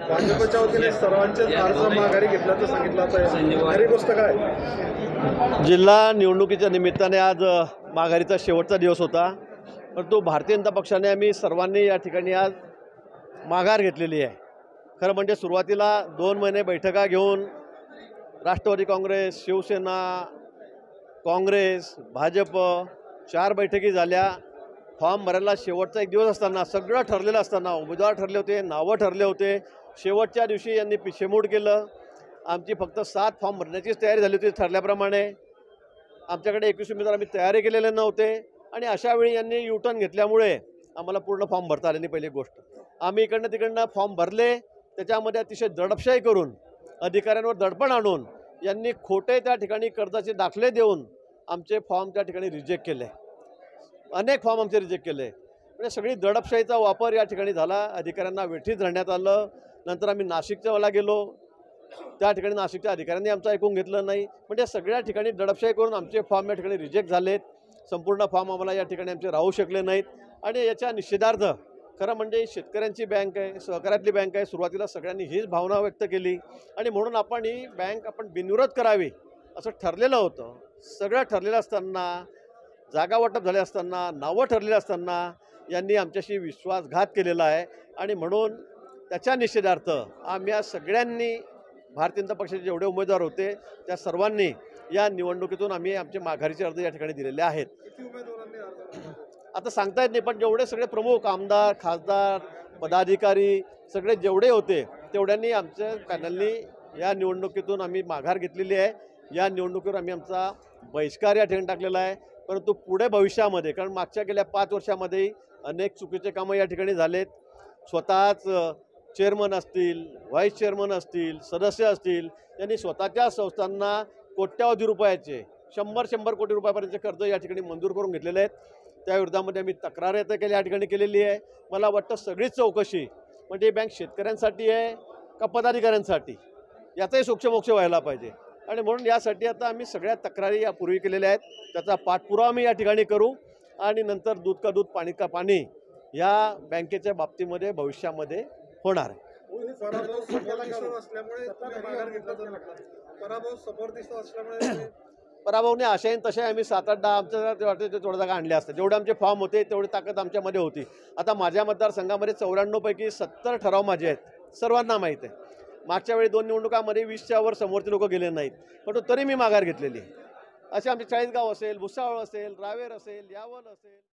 भाजपच्या वतीने सर्वांचेच अर्ज माघारी घेतल्याचं सांगितलं जातं, खरी गोष्ट काय? जिल्हा निवडणुकीच्या निमित्ताने आज माघारीचा शेवटचा दिवस होता, परंतु भारतीय जनता पक्षाने आम्ही सर्वांनी या ठिकाणी आज माघार घेतलेली आहे। खरं म्हणजे सुरुवातीला 2 महिने बैठका घेऊन राष्ट्रवादी काँग्रेस, शिवसेना, काँग्रेस, भाजप 4 बैठकी झाल्या। फॉर्म भरायला शेवटचा एक दिवस असताना सगळं ठरलेलं असताना, उमेदवार ठरले होते, नावं ठरले होते, शेवटच्या दिवशी यांनी पिछेमूड केलं। आमची फक्त 7 फॉर्म भरण्याचीच तयारी झाली होती ठरल्याप्रमाणे। आमच्याकडे 21 उमेदवार आम्ही तयारी केलेले नव्हते आणि अशा वेळी यांनी यूटर्न घेतल्यामुळे आम्हाला पूर्ण फॉर्म भरता आले नाही। पहिली गोष्ट, आम्ही इकडनं तिकडनं फॉर्म भरले, त्याच्यामध्ये अतिशय दडपशाही करून अधिकाऱ्यांवर दडपण आणून यांनी खोटे त्या ठिकाणी कर्जाचे दाखले देऊन आमचे फॉर्म त्या ठिकाणी रिजेक्ट केले। अनेक फॉर्म आमचे रिजेक्ट केले। म्हणजे सगळी दडपशाहीचा वापर या ठिकाणी झाला, अधिकाऱ्यांना वेठीत धरण्यात आलं। नंतर आम्ही नाशिकच्या गेलो, त्या ठिकाणी नाशिकच्या अधिकाऱ्यांनी आमचं ऐकून घेतलं नाही। म्हणजे सगळ्या ठिकाणी दडपशाही करून आमचे फॉर्म या ठिकाणी रिजेक्ट झालेत। संपूर्ण फॉर्म आम्हाला या ठिकाणी आमचे राहू शकले नाहीत आणि याच्या निषेधार्थ खरं म्हणजे शेतकऱ्यांची बँक आहे, सहकार्यातली बँक आहे, सुरुवातीला सगळ्यांनी हीच भावना व्यक्त केली आणि म्हणून आपण ही बँक बिनविरोध करावी असं ठरलेलं होतं। सगळं ठरलेलं असताना, जागा वाटप झाले असताना, नावं ठरलेली असताना यांनी आमच्याशी विश्वासघात केलेला आहे आणि म्हणून त्याच्या निषेधार्थ आम्ही सगळ्यांनी भारतीय जनता पक्षाचे जेवढे उमेदवार होते त्या सर्वांनी या निवडणुकीतून आम्ही आमचे माघारीचे अर्ज या ठिकाणी दिलेले आहेत। आता सांगता येत नाही, पण जेवढे सगळे प्रमुख आमदार, खासदार, पदाधिकारी सगळे जेवढे होते तेवढ्यांनी आमच्या पॅनलनी या निवडणुकीतून आम्ही माघार घेतलेली आहे। या निवडणुकीवर आम्ही आमचा बहिष्कार या ठिकाणी टाकलेला आहे। परंतु पुढे भविष्यामध्ये, कारण मागच्या गेल्या 5 वर्षामध्ये अनेक चुकीचे कामं या ठिकाणी झालेत। स्वतःच चेअरमन असतील, व्हाईस चेअरमन असतील, सदस्य असतील, यांनी स्वतःच्या संस्थांना कोट्यावधी रुपयाचे 100 कोटी रुपयापर्यंतचे कर्ज या ठिकाणी मंजूर करून घेतलेले आहेत। त्या विरोधामध्ये आम्ही तक्रार या ठिकाणी केलेली आहे। मला वाटतं सगळीच चौकशी म्हणजे बँक शेतकऱ्यांसाठी आहे का पदाधिकाऱ्यांसाठी याचाही सोक्षमोक्ष व्हायला पाहिजे आणि म्हणून यासाठी आता आम्ही सगळ्या तक्रारी यापूर्वी केलेल्या आहेत, त्याचा पाठपुरावा आम्ही या ठिकाणी करू आणि नंतर दूध का दूध पाणी का पाणी या बँकेच्या बाबतीमध्ये भविष्यामध्ये होणार आहे। पराभवने अशाही तसे आम्ही 7-8 आमच्या वाटते थोड्या जागा आणल्या असतात। जेवढे आमचे फॉर्म होते तेवढी ताकद आमच्यामध्ये होती। आता माझ्या मतदारसंघामध्ये 94 पैकी 70 ठराव माझे आहेत, सर्वांना माहीत आहे। मागच्या वेळी 2 निवडणुकांमध्ये 20च्या वर समोरचे लोक गेले नाहीत, परंतु तरी मी माघार घेतलेली आहे। असे आमचे 40 गाव असेल, भुसावळ असेल, रावेर असेल, यावल असेल।